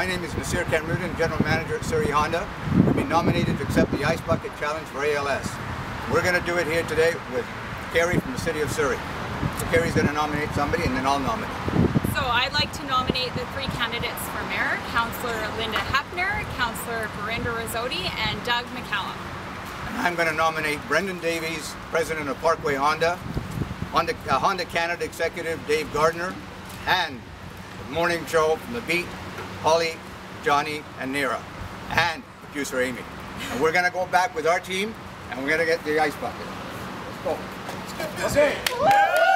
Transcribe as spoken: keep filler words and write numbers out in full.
my name is Nasir Kamruddin, General Manager at Surrey Honda. We've been nominated to accept the Ice Bucket Challenge for A L S. We're going to do it here today with Kerry from the City of Surrey. So Kerry's going to nominate somebody and then I'll nominate. So I'd like to nominate the three candidates for Mayor, Councillor Linda Hepner, Councillor Verinda Rizzotti, and Doug McCallum. And I'm going to nominate Brendan Davies, President of Parkway Honda, Honda, uh, Honda Canada Executive Dave Gardner, and the morning show from the Beat, Holly, Johnny, and Nira, and producer Amy. And we're going to go back with our team, and we're going to get the ice bucket. Let's go. Let's get busy.